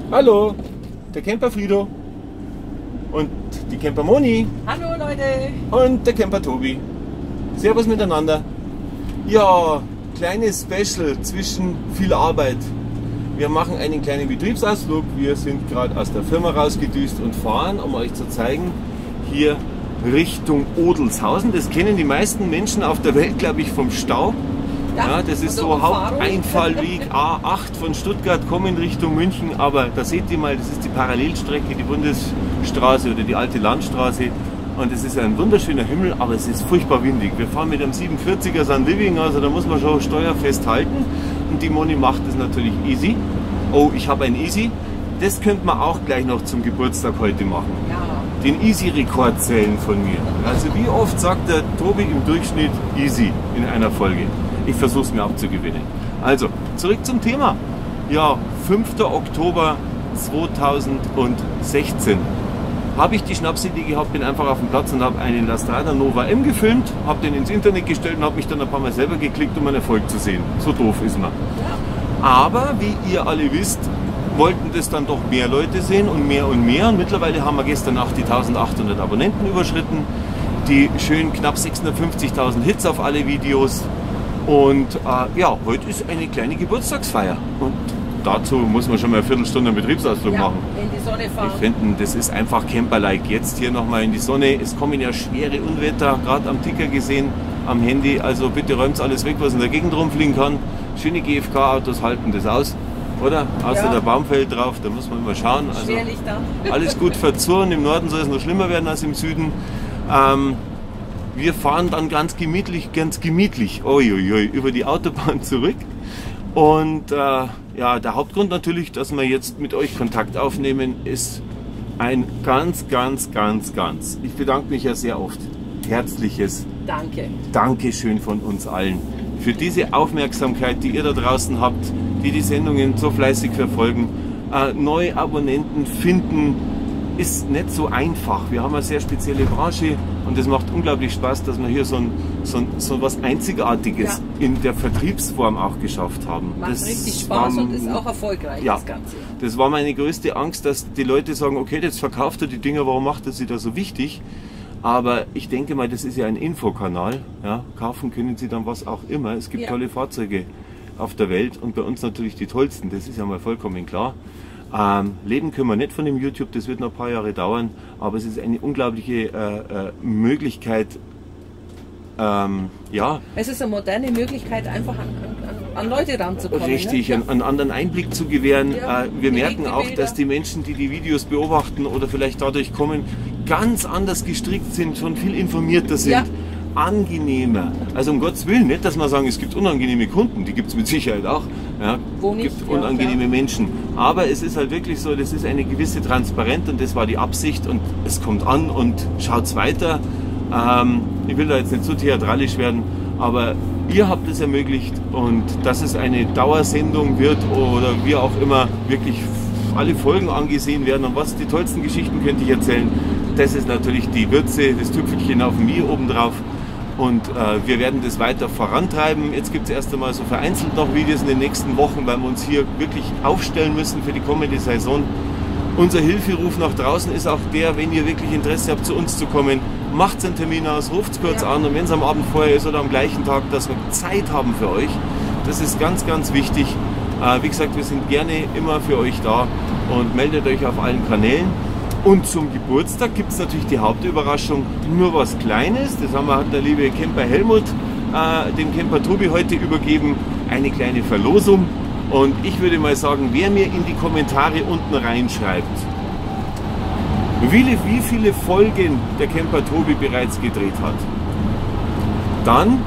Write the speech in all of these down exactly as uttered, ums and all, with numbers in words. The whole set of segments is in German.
Hallo, der Camper Frido und die Camper Moni. Hallo Leute. Und der Camper Tobi. Servus miteinander. Ja, kleines Special zwischen viel Arbeit. Wir machen einen kleinen Betriebsausflug. Wir sind gerade aus der Firma rausgedüst und fahren, um euch zu zeigen, hier Richtung Odelshausen. Das kennen die meisten Menschen auf der Welt, glaube ich, vom Stau. Ja, das ist so Haupteinfallweg A acht von Stuttgart, kommen Richtung München, aber da seht ihr mal, das ist die Parallelstrecke, die Bundesstraße oder die alte Landstraße und es ist ein wunderschöner Himmel, aber es ist furchtbar windig. Wir fahren mit einem siebenundvierziger Sun Living, also da muss man schon steuerfest halten und die Moni macht das natürlich easy. Oh, ich habe ein Easy, das könnte man auch gleich noch zum Geburtstag heute machen. Ja. Den Easy-Rekord zählen von mir. Also wie oft sagt der Tobi im Durchschnitt Easy in einer Folge? Ich versuche es mir abzugewinnen. Also, zurück zum Thema. Ja, fünfter Oktober zweitausendsechzehn habe ich die Schnapsidee gehabt, bin einfach auf dem Platz und habe einen La Strada Nova M gefilmt, habe den ins Internet gestellt und habe mich dann ein paar Mal selber geklickt, um einen Erfolg zu sehen. So doof ist man. Aber, wie ihr alle wisst, wollten das dann doch mehr Leute sehen und mehr und mehr. Und mittlerweile haben wir gestern auch die eintausendachthundert Abonnenten überschritten, die schönen knapp sechshundertfünfzigtausend Hits auf alle Videos. Und äh, ja, heute ist eine kleine Geburtstagsfeier und dazu muss man schon mal eine Viertelstunde einen Betriebsausflug ja, machen. In die Sonne fahren. Ich finde, das ist einfach Camper-like. Jetzt hier nochmal in die Sonne. Es kommen ja schwere Unwetter, gerade am Ticker gesehen, am Handy. Also bitte räumt alles weg, was in der Gegend rumfliegen kann. Schöne G F K-Autos halten das aus, oder? Außer ja. Der Baum fällt drauf, da muss man immer schauen. Also schwerlich da. Alles gut verzurren. Im Norden soll es noch schlimmer werden als im Süden. Ähm, Wir fahren dann ganz gemütlich, ganz gemütlich oi, oi, oi, über die Autobahn zurück. Und äh, ja, der Hauptgrund natürlich, dass wir jetzt mit euch Kontakt aufnehmen, ist ein ganz, ganz, ganz, ganz, ich bedanke mich ja sehr oft, herzliches Danke. Dankeschön von uns allen für diese Aufmerksamkeit, die ihr da draußen habt, die die Sendungen so fleißig verfolgen. Äh, neue Abonnenten finden ist nicht so einfach. Wir haben eine sehr spezielle Branche und es macht unglaublich Spaß, dass wir hier so, ein, so, ein, so was Einzigartiges ja. in der Vertriebsform auch geschafft haben. Macht das richtig Spaß war, und ist auch erfolgreich, ja, das Ganze. Das war meine größte Angst, dass die Leute sagen, okay, jetzt verkauft er die Dinger, warum macht er sie da so wichtig? Aber ich denke mal, das ist ja ein Infokanal. Ja? Kaufen können Sie dann was auch immer. Es gibt ja. tolle Fahrzeuge auf der Welt und bei uns natürlich die tollsten, das ist ja mal vollkommen klar. Ähm, leben können wir nicht von dem YouTube, das wird noch ein paar Jahre dauern, aber es ist eine unglaubliche äh, äh, Möglichkeit, ähm, ja. Es ist eine moderne Möglichkeit, einfach an, an, an Leute ranzukommen. Richtig, ne? ja. einen, einen anderen Einblick zu gewähren. Ja, äh, wir merken auch, Bilder. dass die Menschen, die die Videos beobachten oder vielleicht dadurch kommen, ganz anders gestrickt sind, schon viel informierter sind. Ja. Angenehmer. Also um Gottes Willen, nicht, dass wir sagen, es gibt unangenehme Kunden, die gibt es mit Sicherheit auch. Ja, Wo nicht, es gibt unangenehme ja, Menschen. Aber es ist halt wirklich so, das ist eine gewisse Transparenz und das war die Absicht und es kommt an und schaut's weiter. Ähm, ich will da jetzt nicht so theatralisch werden, aber ihr habt es ermöglicht und dass es eine Dauersendung wird oder wie auch immer wirklich alle Folgen angesehen werden und was die tollsten Geschichten könnte ich erzählen, das ist natürlich die Würze, das Tüpfelchen auf dem i obendrauf. Und äh, wir werden das weiter vorantreiben. Jetzt gibt es erst einmal so vereinzelt noch Videos in den nächsten Wochen, weil wir uns hier wirklich aufstellen müssen für die kommende Saison. Unser Hilferuf nach draußen ist auch der, wenn ihr wirklich Interesse habt, zu uns zu kommen, macht einen Termin aus, ruft es kurz ja. an und wenn es am Abend vorher ist oder am gleichen Tag, dass wir Zeit haben für euch. Das ist ganz, ganz wichtig. Äh, wie gesagt, wir sind gerne immer für euch da und meldet euch auf allen Kanälen. Und zum Geburtstag gibt es natürlich die Hauptüberraschung, nur was Kleines. Das haben wir, hat der liebe Camper Helmut äh, dem Camper Tobi heute übergeben. Eine kleine Verlosung. Und ich würde mal sagen, wer mir in die Kommentare unten reinschreibt, wie, wie viele Folgen der Camper Tobi bereits gedreht hat, dann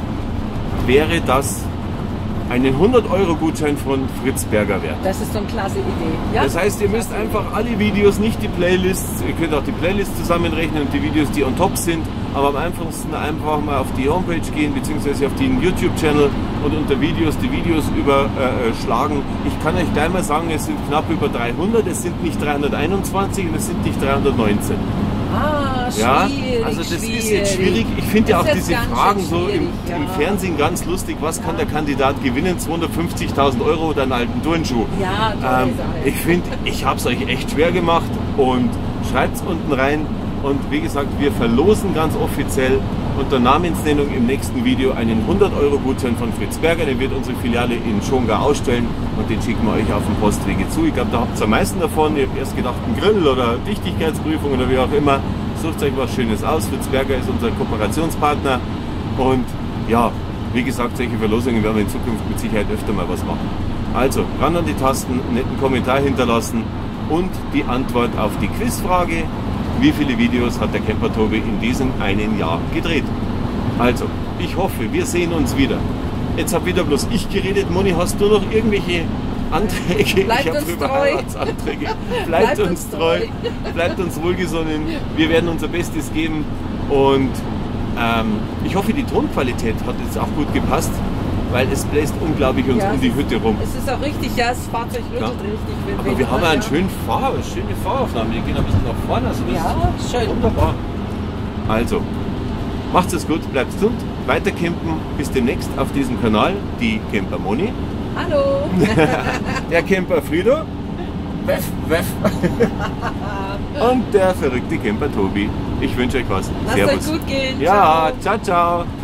wäre das einen hundert Euro Gutschein von Fritz Berger wert. Das ist so eine klasse Idee. Ja? Das heißt, ihr müsst einfach alle Videos, nicht die Playlists, ihr könnt auch die Playlists zusammenrechnen und die Videos, die on top sind, aber am einfachsten einfach mal auf die Homepage gehen, beziehungsweise auf den YouTube-Channel und unter Videos die Videos überschlagen. Äh, ich kann euch gleich mal sagen, es sind knapp über dreihundert, es sind nicht dreihunderteinundzwanzig und es sind nicht dreihundertneunzehn. Ah, Ja, schwierig, also das schwierig. ist jetzt schwierig. Ich finde ja Das auch ist diese ganz schön Fragen so im, schwierig, im ja. Fernsehen ganz lustig. Was kann der Kandidat gewinnen? zweihundertfünfzigtausend Euro oder einen alten Turnschuh? Ja, tolle ähm, Sache. Ich finde, ich habe es euch echt schwer gemacht und schreibt es unten rein. Und wie gesagt, wir verlosen ganz offiziell unter Namensnennung im nächsten Video einen hundert Euro Gutschein von Fritz Berger. Den wird unsere Filiale in Schongau ausstellen und den schicken wir euch auf dem Postwege zu. Ich glaube, da habt ihr am meisten davon. Ihr habt erst gedacht, ein Grill oder Dichtigkeitsprüfung oder wie auch immer. Sucht euch was Schönes aus. Fritz Berger ist unser Kooperationspartner. Und ja, wie gesagt, solche Verlosungen werden wir in Zukunft mit Sicherheit öfter mal was machen. Also, ran an die Tasten, einen netten Kommentar hinterlassen und die Antwort auf die Quizfrage: Wie viele Videos hat der Camper Tobi in diesem einen Jahr gedreht? Also, ich hoffe, wir sehen uns wieder. Jetzt habe wieder bloß ich geredet. Moni, hast du noch irgendwelche Anträge? Bleibt ich habe uns sogar treu. Heiratsanträge. Bleibt, Bleibt uns uns treu. treu. Bleibt uns wohlgesonnen. Wir werden unser Bestes geben. Und ähm, ich hoffe, die Tonqualität hat jetzt auch gut gepasst, weil es bläst unglaublich uns Ja, um die Hütte rum. Es ist auch richtig, ja, das Fahrzeug rüttelt Ja. richtig. wenn Aber wir wir haben fahren, einen ja. schönen Fahr, eine schöne Fahraufnahme. Wir gehen ein bisschen nach vorne. Also das Ja, ist schön. wunderbar. Also, macht's es gut, bleibt gesund, weiter campen. Bis demnächst auf diesem Kanal. Die Camper Moni, Hallo. der Camper Frido, Weff, Weff. und der verrückte Camper Tobi. Ich wünsche euch was. Lasst Servus. euch gut gehen. Ja, Ciao. ciao, ciao.